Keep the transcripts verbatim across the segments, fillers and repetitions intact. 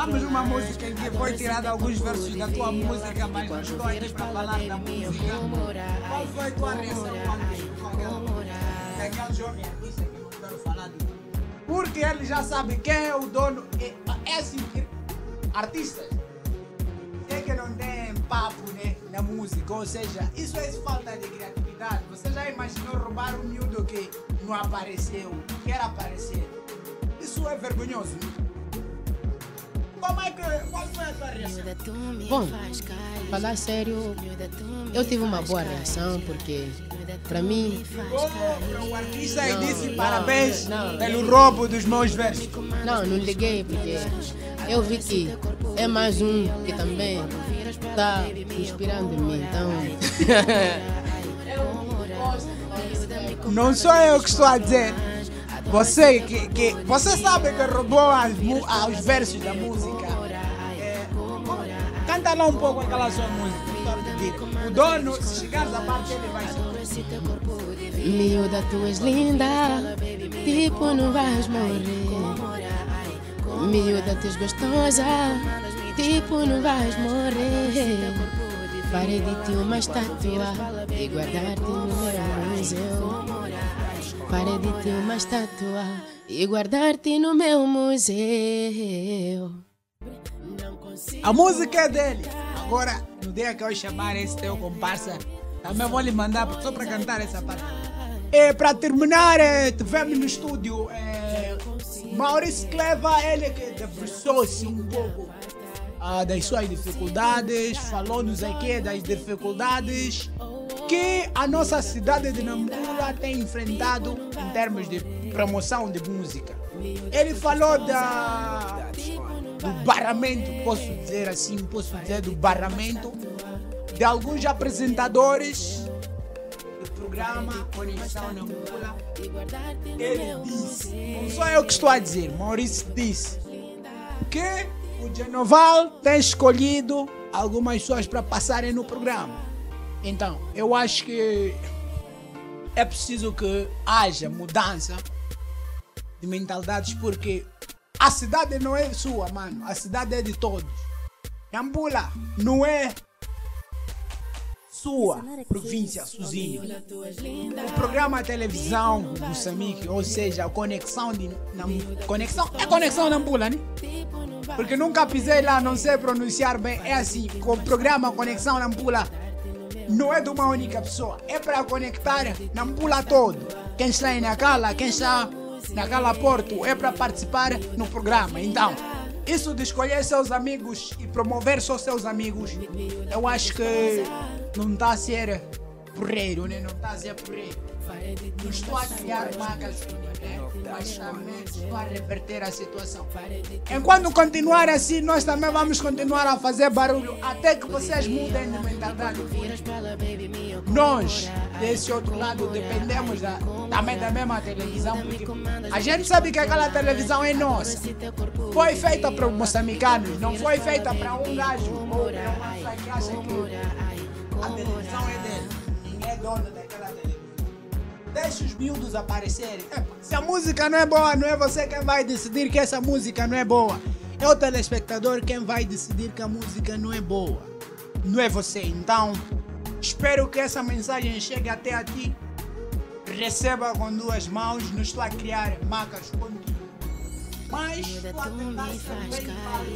Vamos uma música em que foi tirada alguns versos da tua música, mas não estou aqui para falar da música. Qual foi a tua reação quando aquele jovem artista que não quero falar de? Porque ele já sabe quem é o dono. É, é assim, artistas. É que não tem papo, né, na música, ou seja, isso é falta de criatividade. Você já imaginou roubar um miúdo que não apareceu, quer aparecer? Isso é vergonhoso. Como é que, qual foi a tua reação? Bom, falar sério, eu tive uma boa reação porque, para mim... Oh, o artista aí Não, disse não, parabéns não. pelo roubo dos meus versos. Não, não liguei porque eu vi que é mais um que também está inspirando em mim, então... Não sou eu que estou a dizer. Você que, que você sabe que roubou as, mu- ah, os versos da música. É, canta lá um pouco aquela sua música. Estou a pedir. O dono, se chegares a parte, ele vai se Miúda, tu és linda, tipo não vais morrer. Miúda, tu és gostosa, tipo não vais morrer. Farei de ti uma estátua e guardar-te no meu museu. Farei de ti uma estátua e guardar-te no meu museu. A música é dele. Agora, no dia que eu chamar esse teu comparsa, também vou lhe mandar só para cantar essa parte. E para terminar, eh, tivemos no estúdio eh, Maurício Cleva, ele que debruçou-se um pouco ah, das suas dificuldades, falou-nos aqui das dificuldades que a nossa cidade de Nampula tem enfrentado em termos de promoção de música. Ele falou da, do barramento, posso dizer assim, posso dizer do barramento de alguns apresentadores do programa Conexão Nampula. Ele disse, não sou eu que estou a dizer, Maurício disse que o Genoval tem escolhido algumas pessoas para passarem no programa. Então, eu acho que é preciso que haja mudança de mentalidades, porque a cidade não é sua, mano. A cidade é de todos. Nampula não é sua província sozinho. O programa de televisão do Moçambique, ou seja, a conexão de Nam- conexão é conexão Nampula, né? Porque nunca pisei lá, não sei pronunciar bem. É assim, com o programa Conexão Nampula não é de uma única pessoa, é para conectar Nampula todo. Quem está em Nacala, quem está naquela Porto, é para participar no programa. Então, isso de escolher seus amigos e promover só seus amigos, eu acho que não está a ser porreiro, né? Não está a ser porreiro. Não estou a criar marcas, né? Mas também estou a reverter a situação. Enquanto continuar assim, nós também vamos continuar a fazer barulho até que vocês mudem de mentalidade. Nós, desse outro lado, dependemos da, também da mesma televisão, porque a gente sabe que aquela televisão é nossa. Foi feita para os moçambicanos, não foi feita para um gajo ou para uma pessoa que acha que a televisão é dele. Ninguém é dono daquela televisão. Deixa os miúdos aparecerem. Epa, se a música não é boa, não é você quem vai decidir que essa música não é boa. É o telespectador quem vai decidir que a música não é boa. Não é você. Então, espero que essa mensagem chegue até a ti. Receba com duas mãos. Não estou a criar marcas contigo. Mas estou a tentar ser bem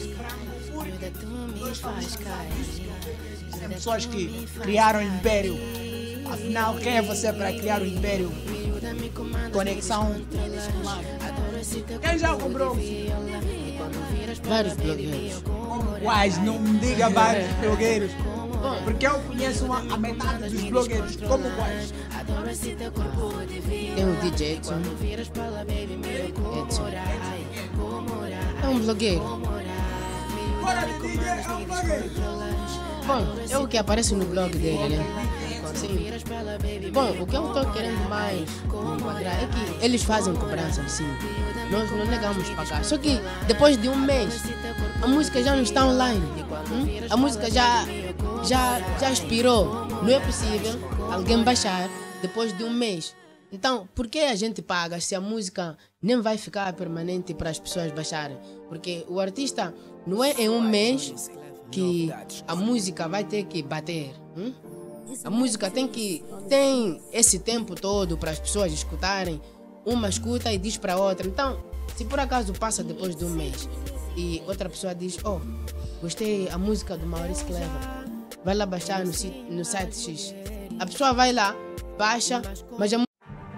Tem pessoas que criaram império. Afinal, quem é você para criar o império? Conexão. Quem já comprou? Vários blogueiros. Quais? Não me diga vários blogueiros. Porque eu conheço uma, a metade dos blogueiros. Como quais? Tem o D J Edson. Edson. É um blogueiro. Fora de D J é um blogueiro. Bom, é o que aparece no blog dele, né? Sim. Bom, o que eu estou querendo mais enquadrar é que eles fazem cobrança, sim. Nós não negamos pagar. Só que depois de um mês, a música já não está online. Hum? A música já, já, já expirou. Não é possível alguém baixar depois de um mês Então, por que a gente paga se a música nem vai ficar permanente para as pessoas baixarem? Porque o artista não é em um mês que a música vai ter que bater. Hum? A música tem que tem esse tempo todo para as pessoas escutarem. Uma escuta e diz para outra. Então, se por acaso passa depois de um mês e outra pessoa diz, oh, gostei a música do Maurício Clever, vai lá baixar no, no site X. A pessoa vai lá, baixa, mas a música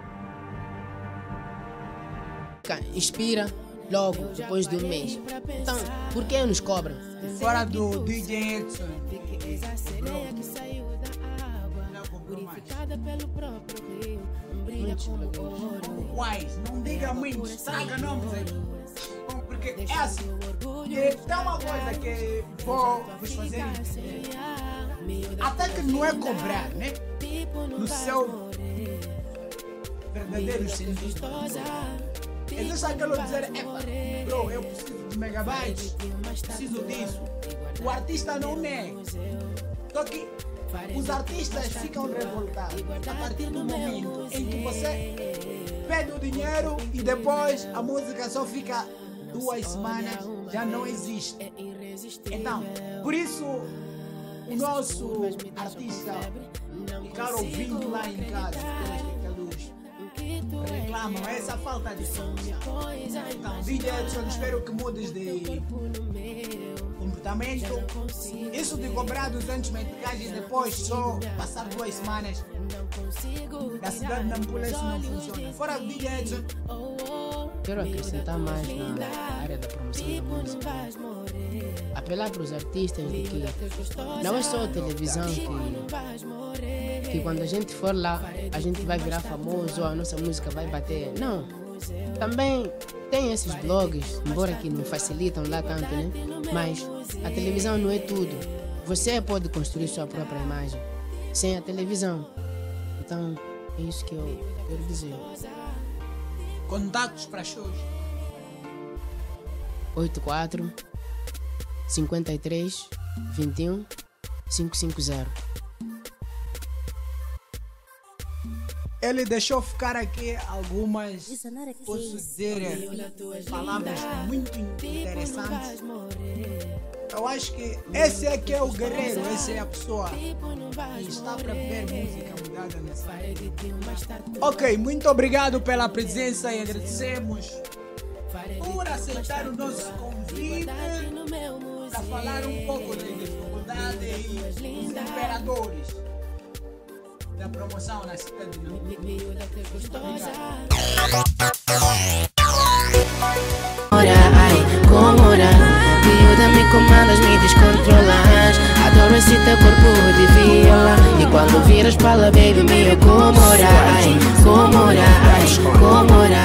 inspira logo depois de um mês. Então, por que nos cobram? Fora do D J Edson, não comprou mais. Wise, não diga muito, estraga nomes aí. Porque é assim, tem uma coisa que vou vos fazer entender. Até que não é cobrar, né? No seu verdadeiro sentido. Existe aquilo dizer, epa, bro, eu preciso de megabytes, preciso disso. O artista não nega. Só que os artistas ficam revoltados a partir do momento em que você pede o dinheiro e depois a música só fica duas semanas, já não existe. Então, por isso, o nosso artista ficar ouvindo lá em casa, reclamam essa falta de produção. Então, D J Edson, espero que mudes de comportamento. Isso de cobrar duzentos meticais e depois só passar duas semanas na cidade de Nampula, isso não funciona. Fora do D J Edson, quero acrescentar mais na área da promoção da música. Apelar para os artistas de que não é só a televisão que, que quando a gente for lá a gente vai virar famoso ou a nossa música vai bater. Não. Também tem esses blogs, embora que não facilitam lá tanto, né? Mas a televisão não é tudo. Você pode construir sua própria imagem sem a televisão. Então é isso que eu quero dizer. Contatos para shows. oito quatro, cinquenta e três, vinte e um, quinhentos e cinquenta. Ele deixou ficar aqui algumas, posso dizer, palavras muito interessantes. Eu acho que esse é que é o guerreiro, essa é a pessoa que está para ver música mudada nessa área. Ok, muito obrigado pela presença e agradecemos por aceitar o nosso convite para falar um pouco da dificuldade e dos imperadores da promoção na cidade de Nampula. Miúda, me comandas, me descontrolas. Adoro esse teu corpo de viola. E quando viras para lá, baby, me comora. Ai, comora, ai, comora.